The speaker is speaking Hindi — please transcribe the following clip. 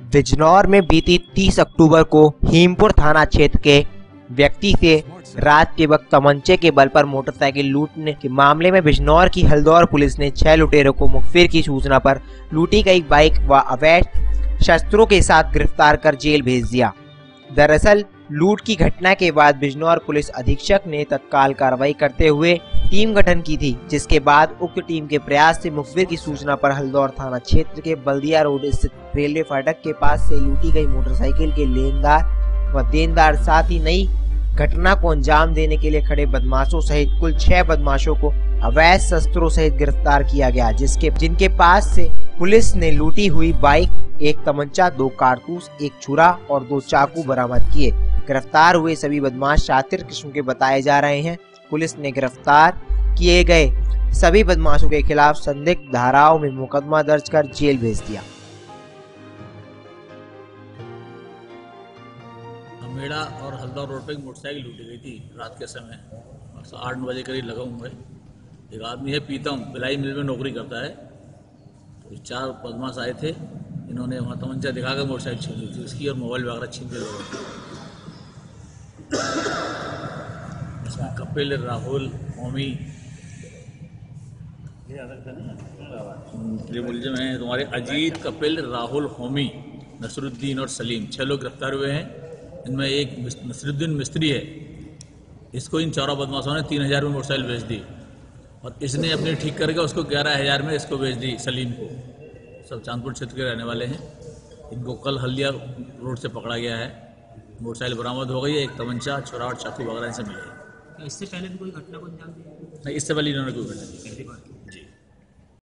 बिजनौर में बीती 30 अक्टूबर को हीमपुर थाना क्षेत्र के व्यक्ति से रात के वक्त तमंचे के बल पर मोटरसाइकिल लूटने के मामले में बिजनौर की हल्दौर पुलिस ने 6 लुटेरों को मुखबिर की सूचना पर लूटी गई बाइक व अवैध शस्त्रों के साथ गिरफ्तार कर जेल भेज दिया। दरअसल लूट की घटना के बाद बिजनौर पुलिस अधीक्षक ने तत्काल कार्रवाई करते हुए टीम गठन की थी, जिसके बाद उक्त टीम के प्रयास से मुखबिर की सूचना पर हल्दौर थाना क्षेत्र के बल्दिया रोड स्थित रेलवे फाटक के पास से लूटी गई मोटरसाइकिल के लेनदार व देनदार साथ ही नई घटना को अंजाम देने के लिए खड़े बदमाशों सहित कुल 6 बदमाशों को अवैध शस्त्रों सहित गिरफ्तार किया गया, जिनके पास से पुलिस ने लूटी हुई बाइक, एक तमंचा, 2 कारतूस, 1 छुरा और 2 चाकू बरामद किए। गिरफ्तार हुए सभी बदमाश शातिर किस्म के बताए जा रहे हैं। पुलिस ने गिरफ्तार किए गए सभी बदमाशों के खिलाफ संदिग्ध धाराओं में मुकदमा दर्ज कर जेल भेज दिया। मेड़ा और हल्दौर रोड पर एक मोटरसाइकिल लूटी गई थी रात के समय 8-9 बजे करीब लगा हुआ है। एक आदमी है पीतम, बिलाई मिल में नौकरी करता है। तो 4 बदमाश आए थे, इन्होंने वहाँ तमंचा दिखाकर मोटरसाइकिल छीन ली थी उसकी और मोबाइल वगैरह छीन के लोगों थे। इसमें कपिल, राहुल, होमी, ये मुलजिम हैं तुम्हारे अजीत, कपिल, राहुल, होमी, नसरुद्दीन और सलीम। 6 लोग गिरफ्तार हुए हैं। इनमें एक नसरुद्दीन मिस्त्री है, इसको इन 4 बदमाशों ने 3000 में मोटरसाइकिल बेच दी और इसने अपनी ठीक करके उसको 11000 में इसको बेच दी सलीम को। सब चांदपुर क्षेत्र के रहने वाले हैं। इनको कल हल्दिया रोड से पकड़ा गया है। मोटरसाइकिल बरामद हो गई है। एक तमंचा, छुरा और चाकू वगैरह इनसे मिले। इससे पहले भी कोई घटना को अंजाम दिया? नहीं, इससे पहले इन्होंने कोई घटना नहीं की।